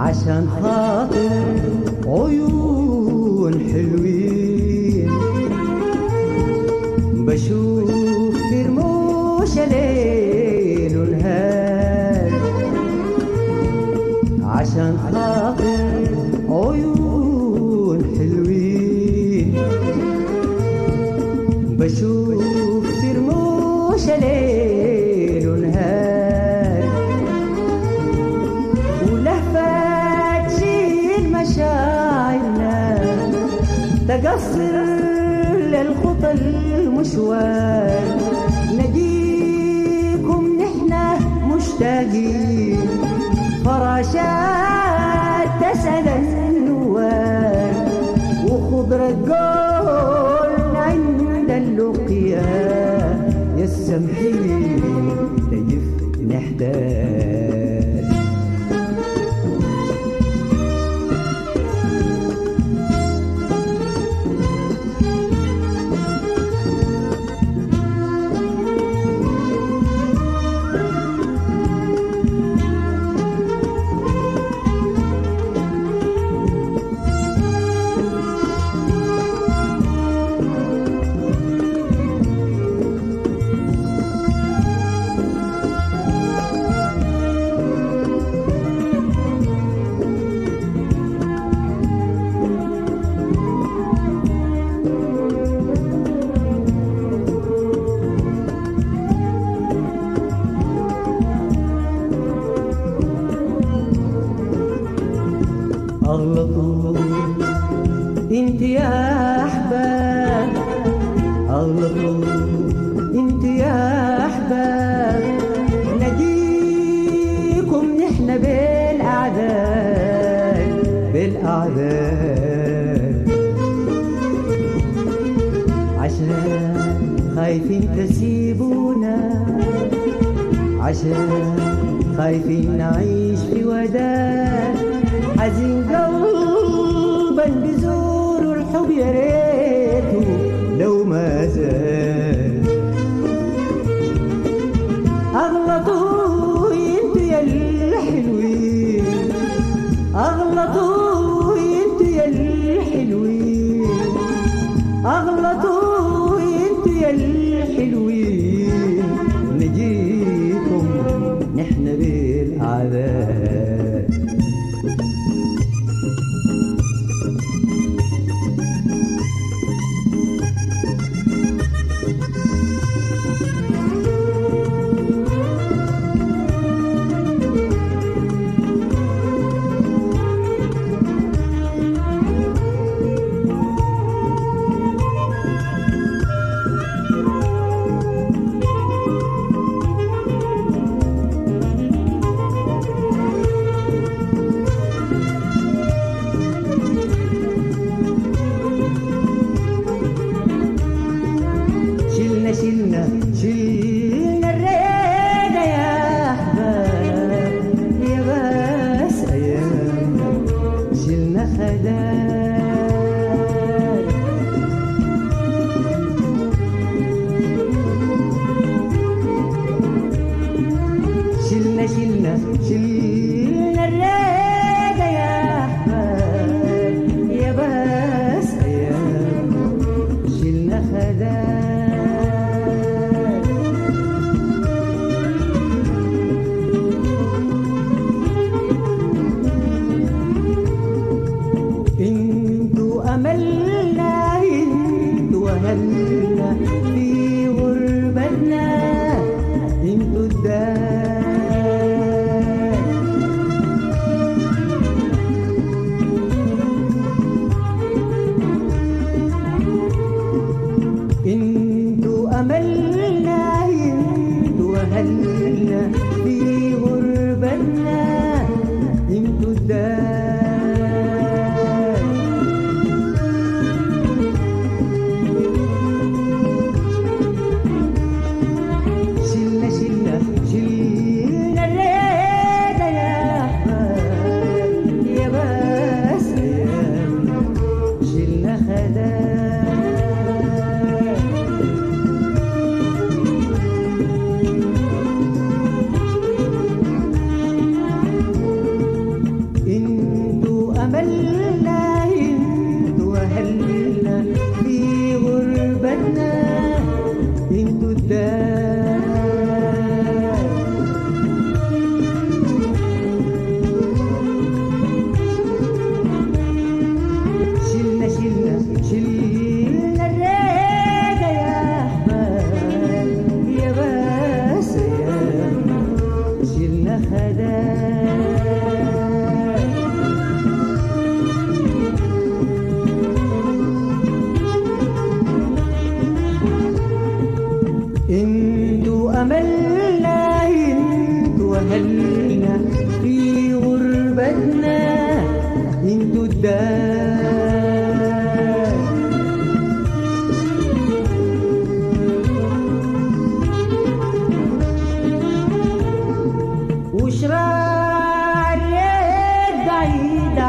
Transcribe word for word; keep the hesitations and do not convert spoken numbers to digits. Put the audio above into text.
عشان خاطر عيون حلوين بشوف في رموش ليل ونهار. عشان خاطر عيون حلوين بشوف في رموش ليل ونهار. ولهفة تشيل مشاعرنا تقصر للخطى المشوار. نجيكم نحنا مشتاقين فراشات تسأل النوار. وخضرة قول عند اللقيا يا السمحين تجف نحتاج. أغلطوا انت يا أحباب، أغلطوا انت يا أحباب. نجيكم نحن بالأعداد بالأعداد. عشان خايفين تسيبونا، عشان خايفين نعيش في وداد. حزين قلبا بزور الحب يا ريته لو ما زال. أغلطوا انتوا يا الحلوين، أغلطوا انتوا يا الحلوين، أغلطوا انتوا يا الحلوين. نجيكم نحن بالأعداد. شلنا شلنا الريدة يا أحباب يا بس أيام. شلنا خدار شلنا شلنا شلنا الريدة يا أحباب يا بس أيام. شلنا خدار أملنا انتوا أهلنا في غربتنا. انتوا الدار خداك انتو املنا انتو اهلنا في غربتنا انتو الدار وشراع الريد بعيد